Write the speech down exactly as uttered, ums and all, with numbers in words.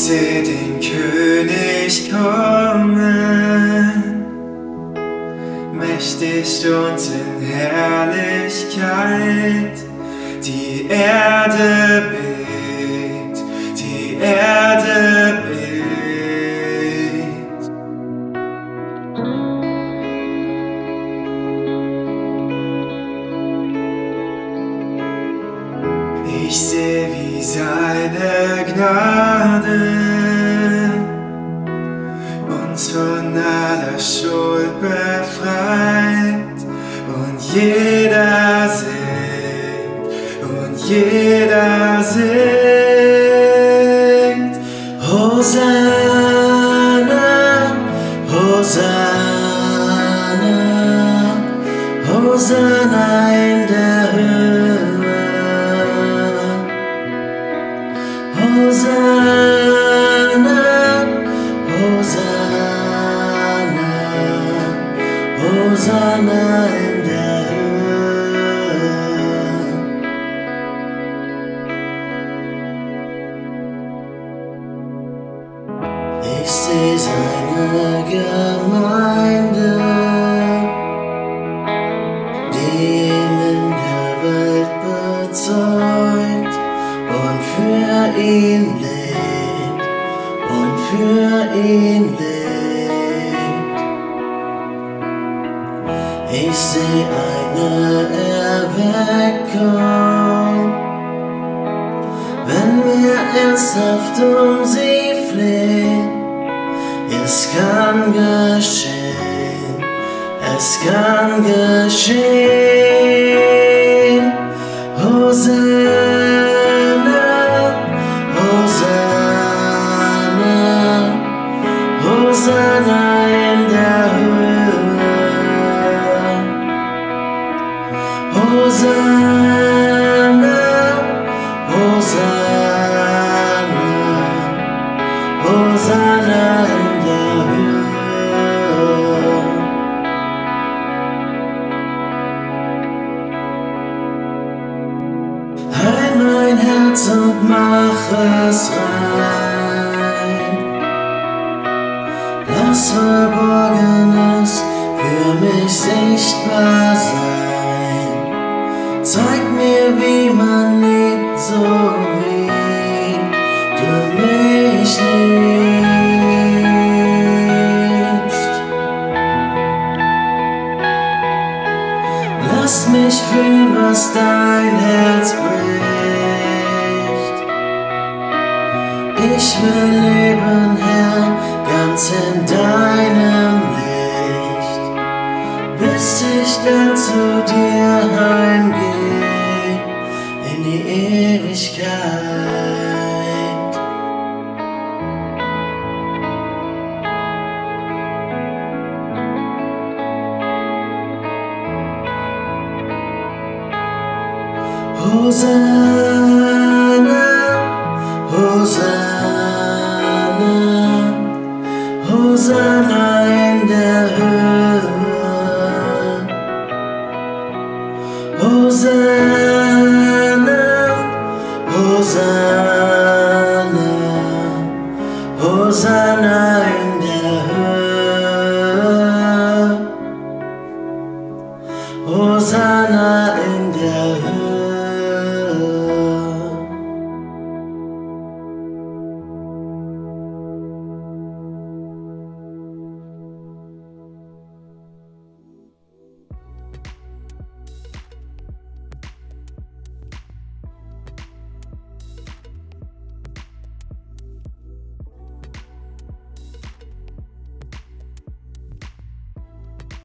seh den König kommen, mächtig und in Herrlichkeit. Die Erde bebt, die Erde bebt. Ich seh, wie seine Gnade uns von aller Schuld befreit, und jeder singt, und jeder singt. Hosanna, Hosanna, Hosanna in der Höhe. Hosanna, Hosanna, Hosanna in der Höhe. Ich seh seine Gemeinde, die ihn in der Welt bezeugt und für ihn lebt, und für ihn lebt. Ich seh eine Erweckung, wenn wir ernsthaft um sie flehen. Es kann geschehen, es kann geschehen. Hosanna, Hosanna, Hosanna in der Höhe. Hosanna, Hosanna, Hosanna in der Höhe. Heil mein Herz und mach es rein. Lass Verborgenes für mich sichtbar sein. Zeig mir, wie man lebt, so wie du mich liebst. Lass mich fühlen, was dein Herz bricht. Ich will leben, Herr, ganz in deinem Licht, bis ich dann zu dir heimgehe in die Ewigkeit. Hosanna, Hosanna, Hosanna in der Höhe. Hosanna, Hosanna, Hosanna in der Höhe. Hosanna in